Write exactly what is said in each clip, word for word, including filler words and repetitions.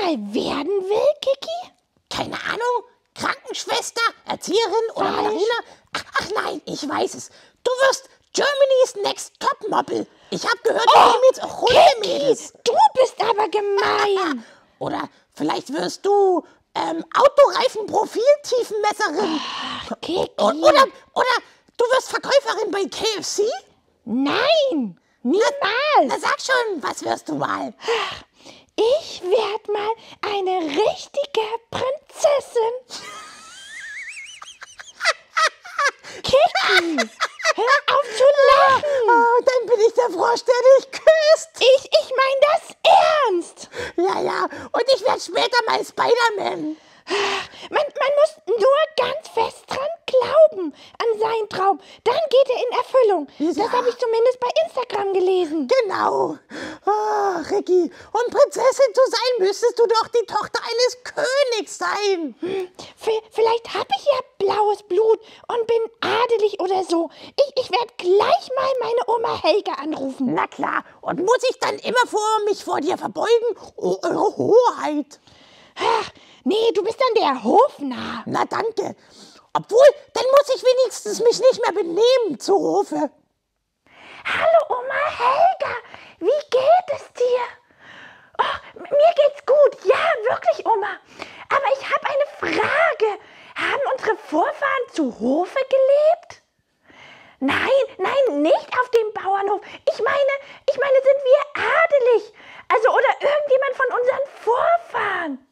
mal werden will, Kiki? Keine Ahnung. Krankenschwester, Erzieherin oder Falsch. Ballerina? Ach, ach nein, ich weiß es. Du wirst Germany's Next Topmodel. Ich habe gehört, wir nehmen jetzt auch Hundemädels. Kiki, du bist aber gemein. Oder vielleicht wirst du ähm, Autoreifen-Profiltiefenmesserin. Kiki. O- Oder, oder du wirst Verkäuferin bei K F C? Nein, niemals. Na sag schon, was wirst du mal? Ich werd mal eine richtige Prinzessin. Kiki, hör auf zu lachen. Oh, dann bin ich der Frosch, der dich küsst. Ich, ich mein das ernst. Ja, ja, und ich werde später mal Spider-Man. Man, man muss nur ganz fest dran glauben, an seinen Traum. Dann geht er in Erfüllung. Ja. Das habe ich zumindest bei Instagram gelesen. Genau. Oh, Ricky, um Prinzessin zu sein, müsstest du doch die Tochter eines Königs sein. V- Vielleicht habe ich ja blaues Blut und bin adelig oder so. Ich, ich werde gleich mal meine Oma Helga anrufen. Na klar, und muss ich dann immer vor mich vor dir verbeugen? Oh, eure Hoheit. Ach, nee, du bist dann der Hofnarr. Na danke. Obwohl, dann muss ich wenigstens mich nicht mehr benehmen zu Hofe. Hallo Oma Helga, wie geht es dir? Oh, m- mir geht's gut, ja, wirklich Oma. Aber ich habe eine Frage. Haben unsere Vorfahren zu Hofe gelebt? Nein, nein, nicht auf dem Bauernhof. Ich meine, ich meine, sind wir adelig? Also, oder irgendjemand von unseren Vorfahren?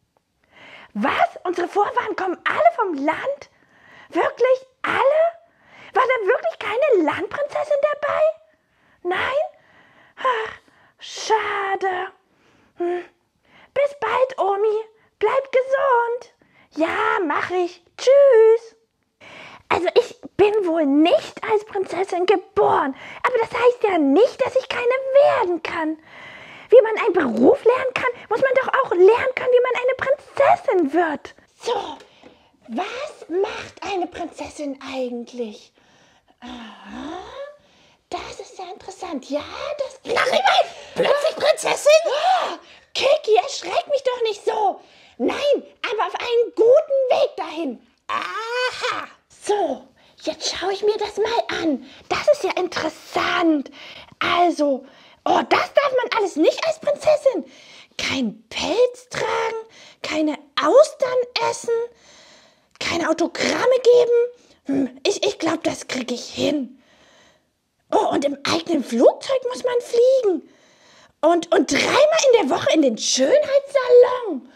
Was? Unsere Vorfahren kommen alle vom Land? Wirklich alle? War da wirklich keine Landprinzessin dabei? Nein? Ach, schade. Hm. Bis bald, Omi. Bleib gesund. Ja, mach ich. Tschüss. Also ich bin wohl nicht als Prinzessin geboren, aber das heißt ja nicht, dass ich keine werden kann. Wie man einen Beruf lernen kann, muss man doch auch lernen können, wie man eine Prinzessin wird. So, was macht eine Prinzessin eigentlich? Aha, das ist ja interessant. Ja, das... Na, Ricky, plötzlich Prinzessin? Oh, Kiki, erschreck mich doch nicht so. Nein, aber auf einen guten Weg dahin. Aha. So, jetzt schaue ich mir das mal an. Das ist ja interessant. Also, oh, das darf man alles nicht als Prinzessin. Kein Pelz tragen, keine Austern essen, keine Autogramme geben. Hm, ich ich glaube, das kriege ich hin. Oh, und im eigenen Flugzeug muss man fliegen. Und, und dreimal in der Woche in den Schönheitssalon.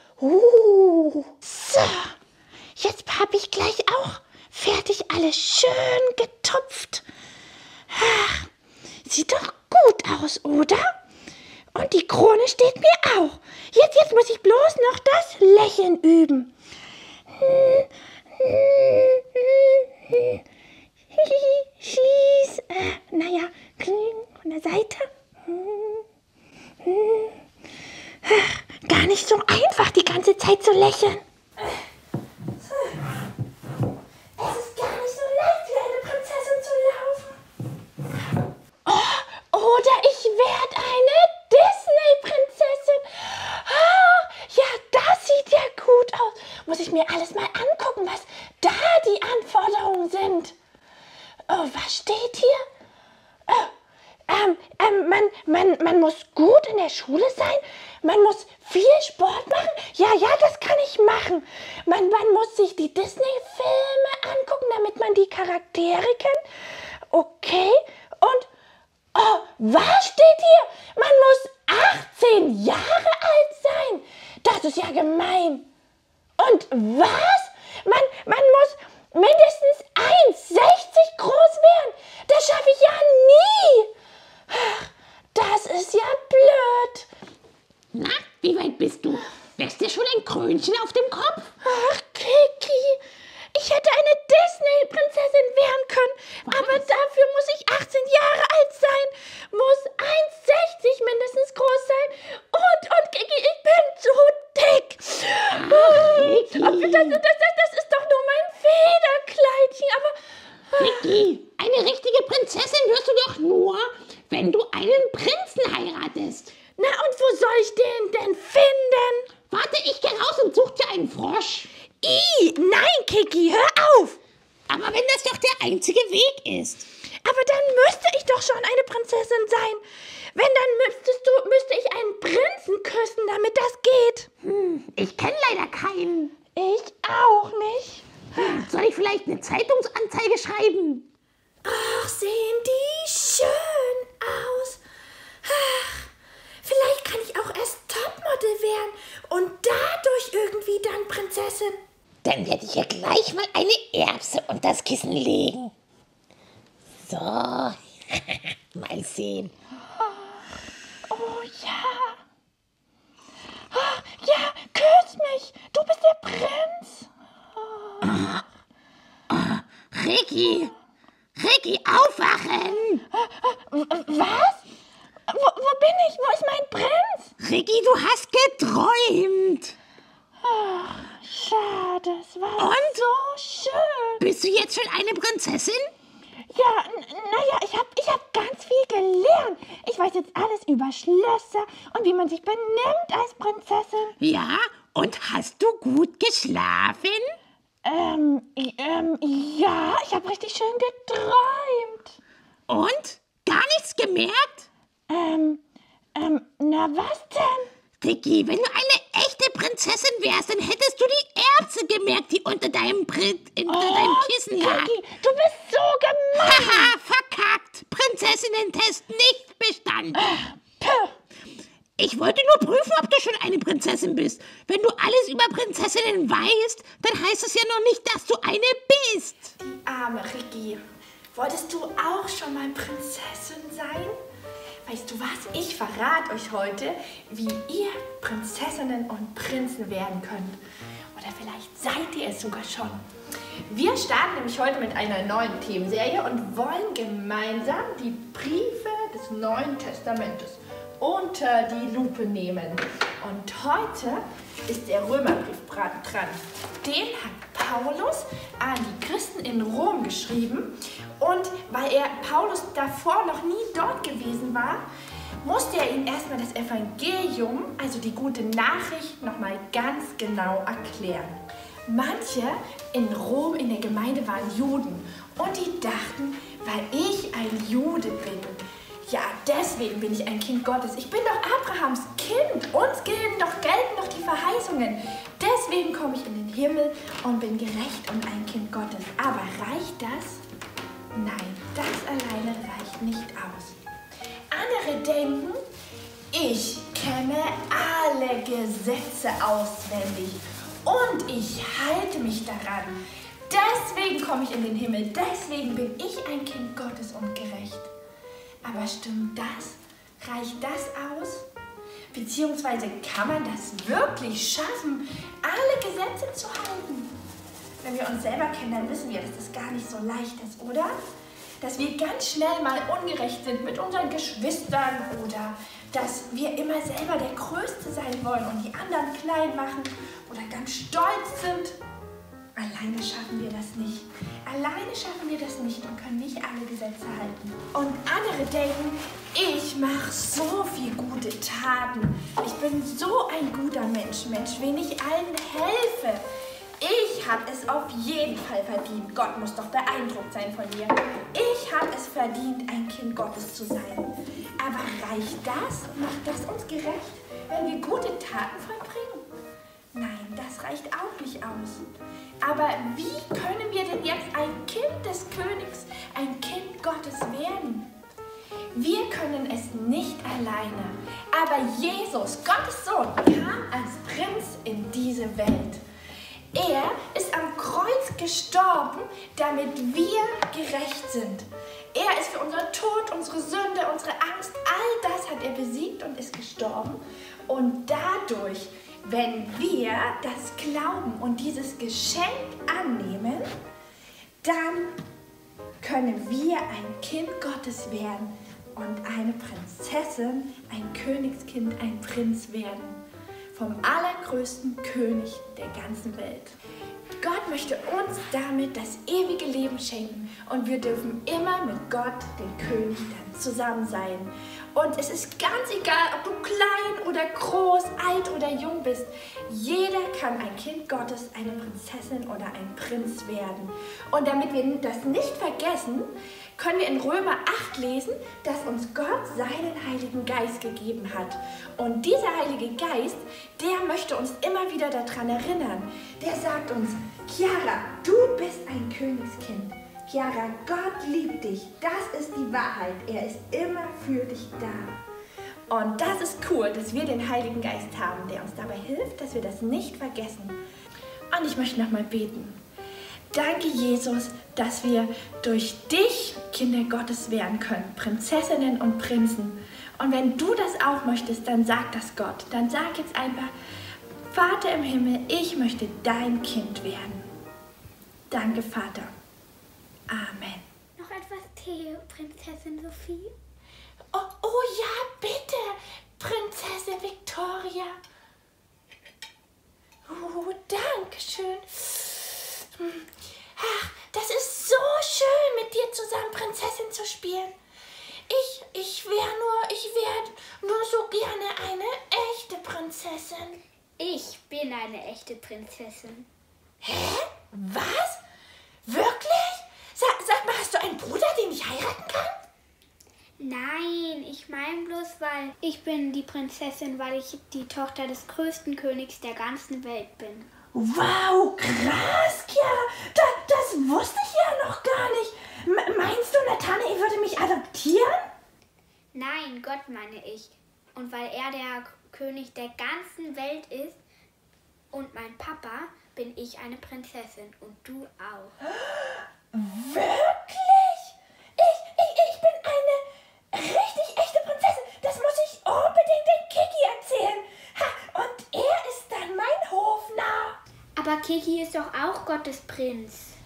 Uh, so, jetzt habe ich gleich auch fertig alles schön getupft. Ach, sieht doch gut aus, oder? Und die Krone steht mir auch. Jetzt, jetzt muss ich bloß noch das Lächeln üben. Schieß. Äh, naja, von der Seite. Ach, gar nicht so einfach, die ganze Zeit zu lächeln. Es ist gar nicht so leicht, wie eine Prinzessin zu laufen. Oh, oder ich werde eine Disney-Prinzessin. Oh, ja, das sieht ja gut aus. Muss ich mir alles mal angucken, was da die Anforderungen sind. Oh, was steht hier? Oh, ähm, ähm, man, man, man muss gut in der Schule sein. Man muss viel Sport machen. Ja, ja, das kann ich machen. Man, man muss sich die Disney-Filme angucken, damit man die Charaktere kennt. Okay. Und, oh, was steht hier? Man muss achtzehn Jahre alt sein. Das ist ja gemein. Und was? Man, man muss mindestens eins Komma sechzig groß werden. Das schaffe ich ja nie. Ach, das ist ja blöd. Na, wie weit bist du? Wächst dir schon ein Krönchen auf dem Kopf? Ach, Kiki, ich hätte eine Disney-Prinzessin werden können, aber dafür muss ich achtzehn Jahre alt sein, muss eins Komma sechzig mindestens groß sein und, und Kiki, ich bin zu dick. Kiki. Aber das, das, das, das ist doch nur mein Federkleidchen, aber... Ricky, eine richtige Prinzessin wirst du doch nur, wenn du einen Prinzen heiratest. Na, und wo soll ich den denn finden? Warte, ich geh raus und such dir einen Frosch. Ih, nein, Kiki, hör auf! Aber wenn das doch der einzige Weg ist. Aber dann müsste ich doch schon eine Prinzessin sein. Wenn, dann müsstest du, müsste ich einen Prinzen küssen, damit das geht. Hm, ich kenne leider keinen. Ich auch nicht. Hm, soll ich vielleicht eine Zeitungsanzeige schreiben? Ach, sehen die schön aus. Ach, vielleicht kann ich auch erst Topmodel werden und dadurch irgendwie dann Prinzessin. Dann werde ich ja gleich mal eine Erbse unter das Kissen legen. So, mal sehen. Oh ja. Oh, ja, küss mich. Du bist der Prinz. Oh. Oh, Ricky, Ricky, aufwachen. Was? Wo, wo bin ich? Wo ist mein Prinz? Ricky, du hast geträumt. Ach, schade, es war Und? so schön. Bist du jetzt schon eine Prinzessin? Ja, naja, ich habe ich hab ganz viel gelernt. Ich weiß jetzt alles über Schlösser und wie man sich benimmt als Prinzessin. Ja, und hast du gut geschlafen? Ähm, ähm, ja, ich habe richtig schön geträumt. Und? Gar nichts gemerkt? Ähm, ähm, na was denn? Ricky, wenn du eine echte Prinzessin wärst, dann hättest du die Erbse gemerkt, die unter deinem, Brit, unter Oh, deinem Kissen lag. Kiki, du bist so gemein. Haha, verkackt. Prinzessinnen-Test nicht bestanden. Puh. Ich wollte nur prüfen, ob du schon eine Prinzessin bist. Wenn du alles über Prinzessinnen weißt, dann heißt es ja noch nicht, dass du eine bist. Die arme Ricky. Wolltest du auch schon mal Prinzessin sein? Weißt du was? Ich verrate euch heute, wie ihr Prinzessinnen und Prinzen werden könnt. Oder vielleicht seid ihr es sogar schon. Wir starten nämlich heute mit einer neuen Themenserie und wollen gemeinsam die Briefe des Neuen Testamentes unter die Lupe nehmen. Und heute ist der Römerbrief dran. Den hat Paulus an die Christen in Rom geschrieben. Und weil er Paulus davor noch nie dort gewesen war, musste er ihnen erstmal das Evangelium, also die gute Nachricht, nochmal ganz genau erklären. Manche in Rom in der Gemeinde waren Juden und die dachten, weil ich ein Jude bin, ja, deswegen bin ich ein Kind Gottes. Ich bin doch Abrahams Kind. Uns gelten doch, gelten doch die Verheißungen. Deswegen komme ich in den Himmel und bin gerecht und ein Kind Gottes. Aber reicht das? Nein, das alleine reicht nicht aus. Andere denken, ich kenne alle Gesetze auswendig und ich halte mich daran. Deswegen komme ich in den Himmel. Deswegen bin ich ein Kind Gottes und gerecht. Aber stimmt das? Reicht das aus? Beziehungsweise kann man das wirklich schaffen, alle Gesetze zu halten? Wenn wir uns selber kennen, dann wissen wir, dass das gar nicht so leicht ist, oder? Dass wir ganz schnell mal ungerecht sind mit unseren Geschwistern oder dass wir immer selber der Größte sein wollen und die anderen klein machen oder ganz stolz sind. Alleine schaffen wir das nicht. Alleine schaffen wir das nicht und können nicht alle Gesetze halten. Und andere denken, ich mache so viel gute Taten. Ich bin so ein guter Mensch, Mensch, wenn ich allen helfe. Ich habe es auf jeden Fall verdient. Gott muss doch beeindruckt sein von mir. Ich habe es verdient, ein Kind Gottes zu sein. Aber reicht das? Macht das uns gerecht, wenn wir gute Taten vollbringen? Nein, das reicht auch nicht aus. Aber wie können wir denn jetzt ein Kind des Königs, ein Kind Gottes werden? Wir können es nicht alleine. Aber Jesus, Gottes Sohn, kam als Prinz in diese Welt. Er ist am Kreuz gestorben, damit wir gerecht sind. Er ist für unser Tod, unsere Sünde, unsere Angst, all das hat er besiegt und ist gestorben. Und dadurch, wenn wir das glauben und dieses Geschenk annehmen, dann können wir ein Kind Gottes werden und eine Prinzessin, ein Königskind, ein Prinz werden. Vom allergrößten König der ganzen Welt. Gott möchte uns damit das ewige Leben schenken und wir dürfen immer mit Gott, dem König, dann zusammen sein. Und es ist ganz egal, ob du klein oder groß, alt oder jung bist. Jeder kann ein Kind Gottes, eine Prinzessin oder ein Prinz werden. Und damit wir das nicht vergessen, können wir in Römer acht lesen, dass uns Gott seinen Heiligen Geist gegeben hat. Und dieser Heilige Geist, der möchte uns immer wieder daran erinnern. Der sagt uns, Chiara, du bist ein Königskind. Chiara, Gott liebt dich. Das ist die Wahrheit. Er ist immer für dich da. Und das ist cool, dass wir den Heiligen Geist haben, der uns dabei hilft, dass wir das nicht vergessen. Und ich möchte nochmal beten. Danke, Jesus, dass wir durch dich Kinder Gottes werden können, Prinzessinnen und Prinzen. Und wenn du das auch möchtest, dann sag das Gott. Dann sag jetzt einfach, Vater im Himmel, ich möchte dein Kind werden. Danke, Vater. Amen. Noch etwas Tee, Prinzessin Sophie? Oh, oh ja, bitte, Prinzessin Victoria. Oh, danke schön. Ach, das ist so schön, mit dir zusammen Prinzessin zu spielen. Ich, ich wäre nur, ich wäre nur so gerne eine echte Prinzessin. Ich bin eine echte Prinzessin. Hä? Was? Wirklich? Sag, sag mal, hast du einen Bruder, den ich heiraten kann? Nein, ich meine bloß, weil ich bin die Prinzessin, weil ich die Tochter des größten Königs der ganzen Welt bin. Wow, krass, Chiara. Da, das wusste ich ja noch gar nicht. M- meinst du, Nathanael würde mich adoptieren? Nein, Gott meine ich. Und weil er der König der ganzen Welt ist und mein Papa, bin ich eine Prinzessin und du auch. Wirklich? Ich, ich, ich bin eine richtig echte Prinzessin. Das muss ich unbedingt dem Kiki erzählen. Ha, und er ist dann mein Hofnarr. Aber Kiki ist doch auch Gottes Prinz.